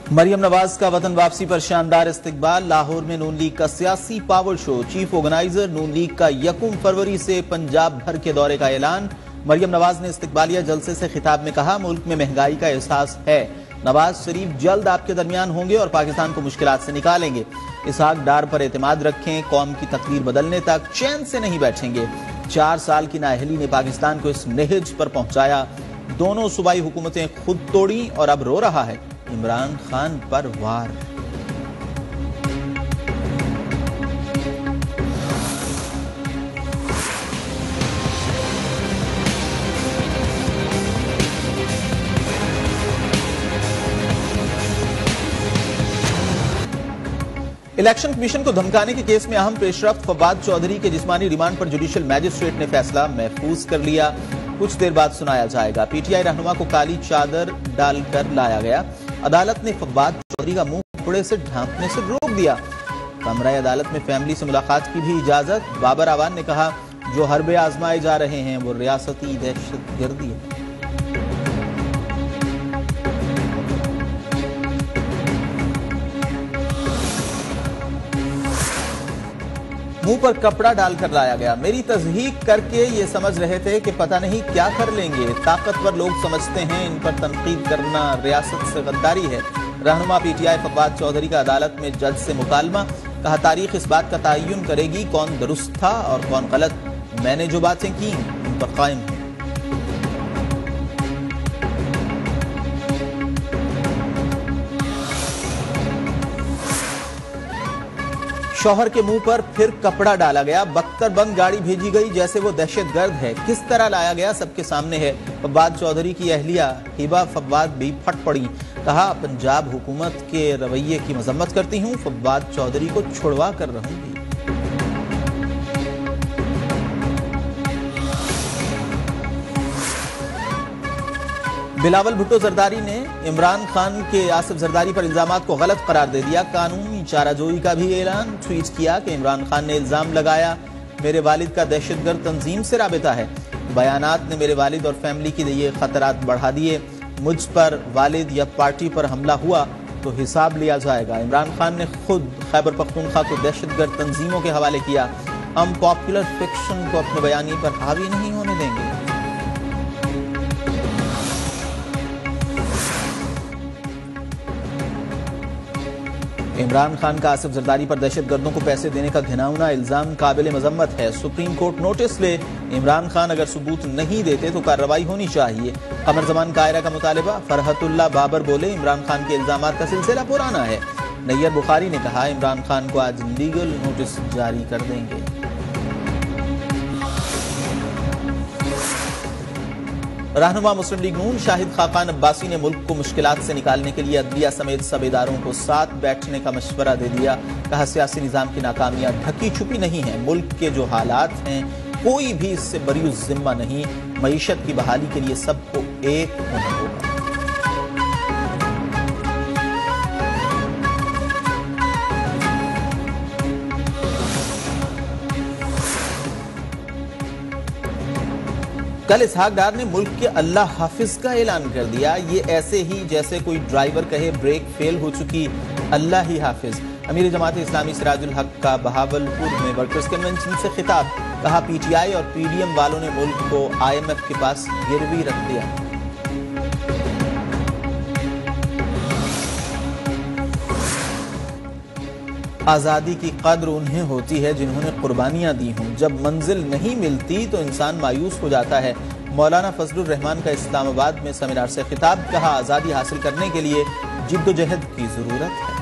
मरियम नवाज का वतन वापसी पर शानदार इस्तकबाल। लाहौर में नून लीग का सियासी power show. Chief organiser Noon League का 1 फरवरी से पंजाब भर के दौरे का ऐलान। मरियम नवाज ने इस्तकबालिया जलसे से खिताब में कहा, मुल्क में महंगाई का एहसास है। नवाज शरीफ जल्द आपके दरमियान होंगे और पाकिस्तान को मुश्किलात से निकालेंगे। इसहाक डार पर एतमाद रखें, कौम की तकदीर बदलने तक चैन से नहीं बैठेंगे। 4 साल की नाअहली ने पाकिस्तान को इस नहज पर पहुंचाया। दोनों सूबाई हुकूमतें खुद तोड़ी और अब रो रहा है इमरान खान पर वार। इलेक्शन कमीशन को धमकाने के केस में अहम पेशरफ्त। फवाद चौधरी के जिस्मानी रिमांड पर जुडिशियल मैजिस्ट्रेट ने फैसला महफूज कर लिया। कुछ देर बाद सुनाया जाएगा। पीटीआई रहनुमा को काली चादर डालकर लाया गया। अदालत ने फवाद चौधरी का मुंह कपड़े से ढांपने से रोक दिया। कमरा अदालत में फैमिली से मुलाकात की भी इजाजत। बाबर आवान ने कहा, जो हरबे आजमाए जा रहे हैं वो रियासती दहशतगर्दी है। मुंह पर कपड़ा डालकर लाया गया। मेरी तज़हीक करके ये समझ रहे थे कि पता नहीं क्या कर लेंगे। ताकतवर लोग समझते हैं इन पर तनकीद करना रियासत से गद्दारी है। रहनुमा पीटीआई फवाद चौधरी का अदालत में जज से मुकालमा। कहा, तारीख इस बात का तयन करेगी कौन दुरुस्त था और कौन गलत। मैंने जो बातें की उन पर कायम हूं। शौहर के मुंह पर फिर कपड़ा डाला गया। बख्तरबंद गाड़ी भेजी गई जैसे वो दहशतगर्द है। किस तरह लाया गया सबके सामने है। फवाद चौधरी की अहलिया हिबा फवाद भी फट पड़ी। कहा, पंजाब हुकूमत के रवैये की मजम्मत करती हूं। फवाद चौधरी को छुड़वा कर रहूंगी। बिलावल भुट्टो जरदारी ने इमरान खान के आसिफ जरदारी पर इल्जामात को गलत करार दे दिया। कानूनी चाराजोई का भी ऐलान। ट्वीट किया कि इमरान खान ने इल्जाम लगाया, मेरे वालिद का दहशतगर्द तंजीम से राबिता है। बयानात ने मेरे वालिद और फैमिली के लिए खतरात बढ़ा दिए। मुझ पर, वालिद या पार्टी पर हमला हुआ तो हिसाब लिया जाएगा। इमरान खान ने खुद खैबर पख्तूनख्वा को दहशतगर्द तंजीमों के हवाले किया। हम पॉपुलर फिक्शन को अपने बयानी पर हावी नहीं होने देंगे। इमरान खान का आसिफ जरदारी पर दहशतगर्दों को पैसे देने का घिनौना इल्जाम काबिल मजम्मत है। सुप्रीम कोर्ट नोटिस ले। इमरान खान अगर सबूत नहीं देते तो कार्रवाई होनी चाहिए। कमर जमान कायरा का मुतालिबा। फरहतुल्लाह बाबर बोले, इमरान खान के इल्जामात का सिलसिला पुराना है। नैयर बुखारी ने कहा, इमरान खान को आज लीगल नोटिस जारी कर देंगे। रहनुमा मुस्लिम लीग नून शाहिद खाकान अब्बासी ने मुल्क को मुश्किलात से निकालने के लिए अदलिया समेत सब इदारों को साथ बैठने का मशवरा दे दिया। कहा, सियासी निजाम की नाकामियां ढकी छुपी नहीं है। मुल्क के जो हालात हैं कोई भी इससे बरी जिम्मा नहीं। मईशत की बहाली के लिए सबको एक होना होगा। कल इसहाक डार ने मुल्क के अल्लाह हाफिज का ऐलान कर दिया। ये ऐसे ही जैसे कोई ड्राइवर कहे ब्रेक फेल हो चुकी, अल्लाह ही हाफिज। अमीर जमात इस्लामी सिराजुल हक का बहावलपुर में वर्कर्स कन्वेंशन से खिताब। कहा, पीटीआई और पीडीएम वालों ने मुल्क को आईएमएफ के पास गिरवी रख दिया। आज़ादी की कद्र उन्हें होती है जिन्होंने कुर्बानियां दी हों। जब मंजिल नहीं मिलती तो इंसान मायूस हो जाता है। मौलाना फजलुर रहमान का इस्लामाबाद में सेमिनार से खिताब। कहा, आज़ादी हासिल करने के लिए जिद्दोजहद की जरूरत है।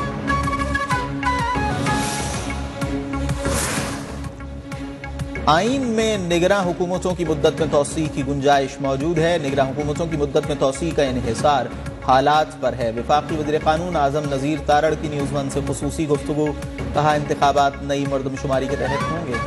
आईन में निगरां हुकूमतों की मुद्दत में तौसी की गुंजाइश मौजूद है। निगरां हुकूमतों की मुद्दत में तौसी का इन्हिसार हालात पर है। वफाकी वज़ीर कानून आजम नज़ीर तारड़ की न्यूज़ वन से खुसूसी गुफ्तगू। कहा, इंतखाबात नई मर्दमशुमारी के तहत होंगे।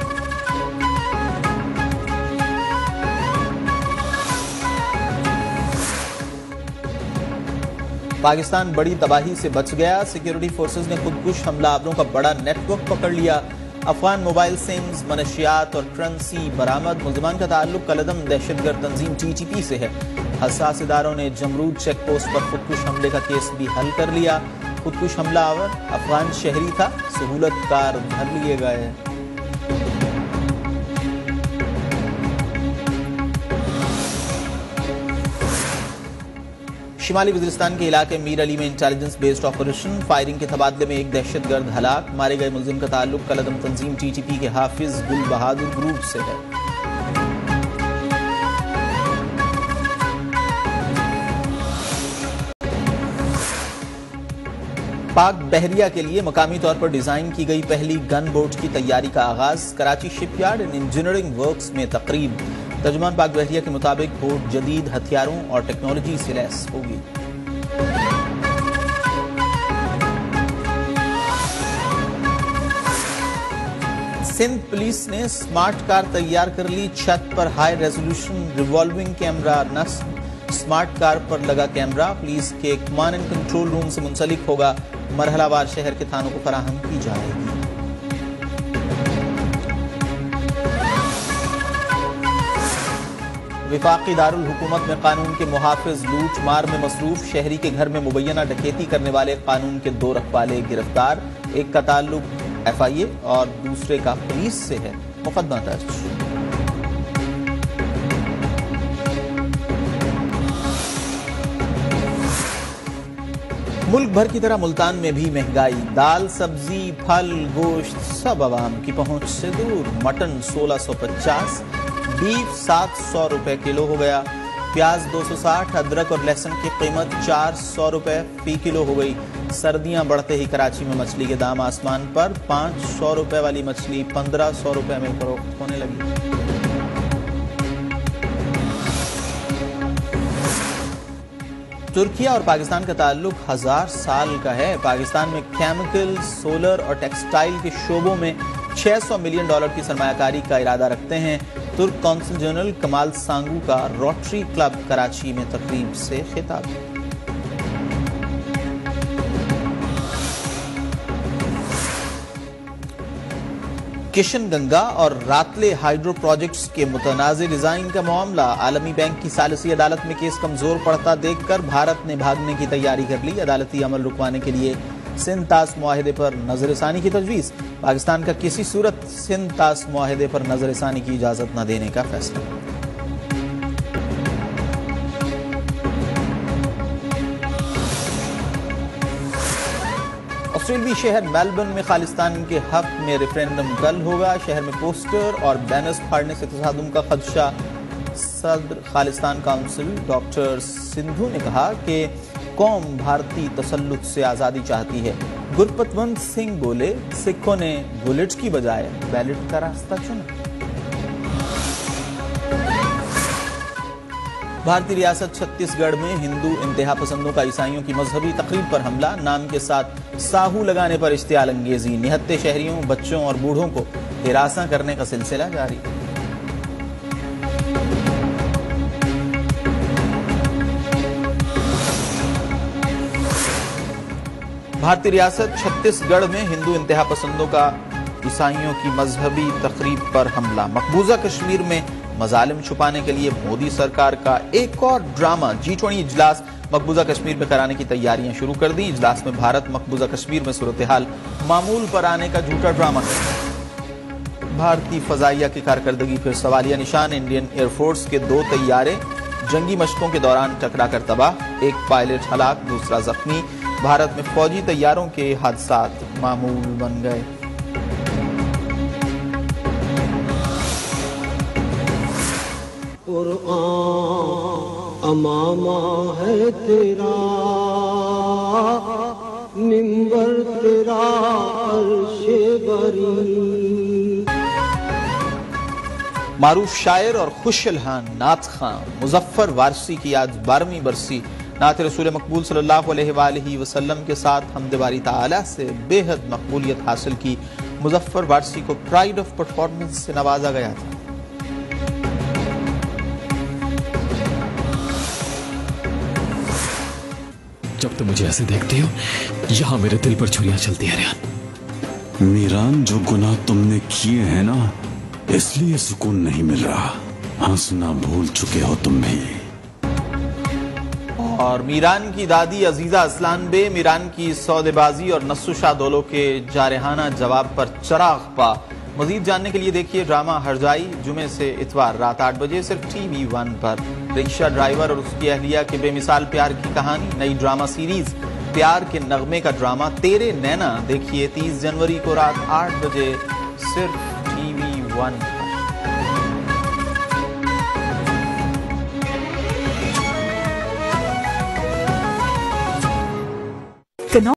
पाकिस्तान बड़ी तबाही से बच गया। सिक्योरिटी फोर्सेज ने खुदकुश हमलावरों का बड़ा नेटवर्क पकड़ लिया। अफगान मोबाइल सिम्स, मनशियात और करेंसी बरामद। मुलजमान का ताल्लुक कलदम दहशतगर्द तंजीम TTP से है। हसास इदारों ने जमरूद चेक पोस्ट पर खुदकुश हमले का केस भी हल कर लिया। खुदकुश हमलावर अफगान शहरी था, सहूलतकार धर लिए गए। शिमाली वजीरिस्तान के इलाके मीर अली में इंटेलिजेंस बेस्ड ऑपरेशन, फायरिंग के तबादले में एक दहशतगर्द हलाक। मारे गए मुलजिम का ताल्लुक कलदम तंजीम टीटीपी के हाफिज गुल बहादुर ग्रुप से है। पाक बहरिया के लिए मकामी तौर पर डिजाइन की गई पहली गन बोट की तैयारी का आगाज। Karachi shipyard and engineering works में तकरीब। तर्जुमान पाक बहरिया के मुताबिक बोट जदीद हथियारों और टेक्नोलॉजी से लैस होगी। सिंध पुलिस ने स्मार्ट कार तैयार कर ली। छत पर हाई रेजोल्यूशन रिवॉल्विंग कैमरा नस्ब। स्मार्ट कार पर लगा कैमरा पुलिस के कमांड एंड कंट्रोल रूम से मुंसलिक होगा। मरहलावार शहर के थानों को फराहम की जाएगी। विफाकी दारुल हुकूमत में कानून के मुहाफिज लूट मार में मसरूफ। शहरी के घर में मुबैना डकैती करने वाले कानून के 2 रखवाले गिरफ्तार। एक का ताल्लुक FIA और दूसरे का पुलिस से है। मुकदमा दर्ज। मुल्क भर की तरह मुल्तान में भी महंगाई। दाल, सब्जी, फल, गोश्त सब आवाम की पहुंच से दूर। मटन 1650, बीफ 700 रुपए किलो हो गया। प्याज 260, अदरक और लहसुन की कीमत 400 रुपए फी किलो हो गई। सर्दियां बढ़ते ही कराची में मछली के दाम आसमान पर। 500 रुपए वाली मछली 1500 रुपए में फरोख्त होने लगी। तुर्किया और पाकिस्तान का ताल्लुक 1000 साल का है। पाकिस्तान में केमिकल, सोलर और टेक्सटाइल के शोबों में $600 मिलियन की सरमायाकारी का इरादा रखते हैं। तुर्क कौंसल जनरल कमाल सांगू का रोटरी क्लब कराची में तकरीब से खिताब। किशन गंगा और रातले हाइड्रो प्रोजेक्ट्स के मुतनाज़ डिजाइन का मामला। आलमी बैंक की सालिसी अदालत में केस कमजोर पड़ता देखकर भारत ने भागने की तैयारी कर ली। अदालती अमल रुकवाने के लिए सिंध तास मुआहिदे पर नजरसानी की तजवीज़। पाकिस्तान का किसी सूरत सिंध तास मुआहिदे पर नजरसानी की इजाजत न देने का फैसला। ऑस्ट्रेलियाई शहर मेलबर्न में खालिस्तान के हक में रेफरेंडम कल होगा। शहर में पोस्टर और बैनर्स फाड़ने से तसादुम का खदशा। सदर खालिस्तान काउंसिल डॉक्टर सिंधु ने कहा कि कौम भारतीय तसल्लुत से आज़ादी चाहती है। गुरपतवंत सिंह बोले, सिखों ने बुलेट्स की बजाय बैलेट का रास्ता चुना। भारतीय रियासत छत्तीसगढ़ में हिंदू इंतहा पसंदों का ईसाइयों की मजहबी तकरीब पर हमला। नाम के साथ साहू लगाने पर इश्तियाल अंगेजी। निहत्ते शहरियों, बच्चों और बूढ़ों को हिरासा करने का सिलसिला जारी। भारतीय रियासत छत्तीसगढ़ में हिंदू इंतहा पसंदों का ईसाइयों की मजहबी तकरीब पर हमला। मकबूजा कश्मीर में मजालिम छुपाने के लिए मोदी सरकार का एक और ड्रामा। G20 इजलास मकबूजा कश्मीर में कराने की तैयारियां शुरू कर दी। इजलास में भारत मकबूजा कश्मीर में सूरत हाल मामूल पर आने का झूठा ड्रामा। भारतीय फजाइया की कारकर्दगी फिर सवालिया निशान। इंडियन एयरफोर्स के 2 तैयारे जंगी मशकों के दौरान टकराकर तबाह। एक पायलट हलाक, दूसरा जख्मी। भारत में फौजी तैयारों के हादसात मामूल बन गए। अमामा है तेरा, मिंबर तेरा अर्शे बरी। मारूफ शायर और खुश इल्हान नात खां मुजफ्फर वारसी की आज 12वीं बरसी। नात रसूल मकबूल सल्लल्लाहु अलैहि वसल्लम के साथ हमद बारी ताला से बेहद मकबूलियत हासिल की। मुजफ्फर वारसी को प्राइड ऑफ परफॉर्मेंस से नवाजा गया था। जब तुम मुझे ऐसे देखते हो, यहाँ मेरे दिल पर छुरियां चलती है रियान। मीरान, जो गुनाह तुमने किए हैं ना, इसलिए सुकून नहीं मिल रहा। हंसना भूल चुके हो तुम भी। और मीरान की दादी अजीजा असलान बे मीरान की सौदेबाजी और नस्सुशाह दोलो के जारहाना जवाब पर चराग पा। मजीद जानने के लिए देखिए ड्रामा हरजाई जुमे से इतवार रात 8 बजे सिर्फ TV1 पर। रिक्शा ड्राइवर और उसकी अहलिया के बेमिसाल प्यार की कहानी, नई ड्रामा सीरीज प्यार के नगमे का ड्रामा तेरे नैना देखिए 30 जनवरी को रात 8 बजे सिर्फ TV1।